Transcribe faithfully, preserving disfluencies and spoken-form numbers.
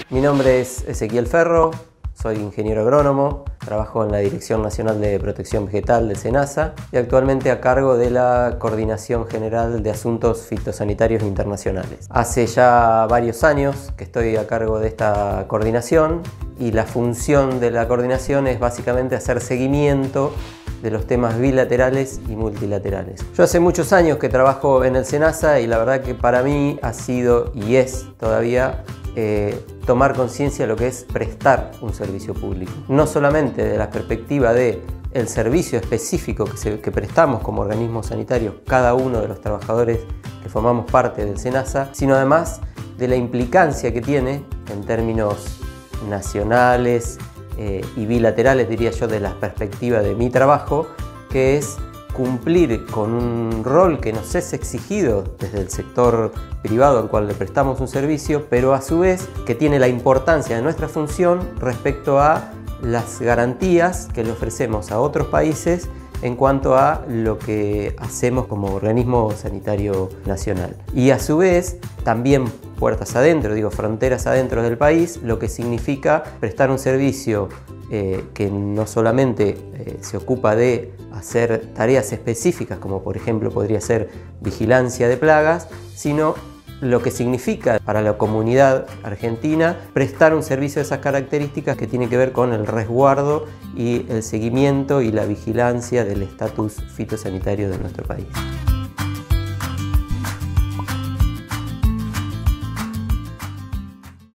Mi nombre es Ezequiel Ferro, soy ingeniero agrónomo, trabajo en la Dirección Nacional de Protección Vegetal del SENASA y actualmente a cargo de la Coordinación General de Asuntos Fitosanitarios Internacionales. Hace ya varios años que estoy a cargo de esta coordinación y la función de la coordinación es básicamente hacer seguimiento de los temas bilaterales y multilaterales. Yo hace muchos años que trabajo en el SENASA y la verdad que para mí ha sido y es todavía eh, tomar conciencia de lo que es prestar un servicio público. No solamente de la perspectiva de el servicio específico que, se, que prestamos como organismo sanitario cada uno de los trabajadores que formamos parte del SENASA, sino además de la implicancia que tiene en términos nacionales eh, y bilaterales, diría yo, de la perspectiva de mi trabajo, que es cumplir con un rol que nos es exigido desde el sector privado al cual le prestamos un servicio, pero a su vez que tiene la importancia de nuestra función respecto a las garantías que le ofrecemos a otros países en cuanto a lo que hacemos como organismo sanitario nacional. Y a su vez, también puertas adentro, digo fronteras adentro del país, lo que significa prestar un servicio eh, que no solamente eh, se ocupa de hacer tareas específicas, como por ejemplo podría ser vigilancia de plagas, sino lo que significa para la comunidad argentina prestar un servicio de esas características que tiene que ver con el resguardo y el seguimiento y la vigilancia del estatus fitosanitario de nuestro país.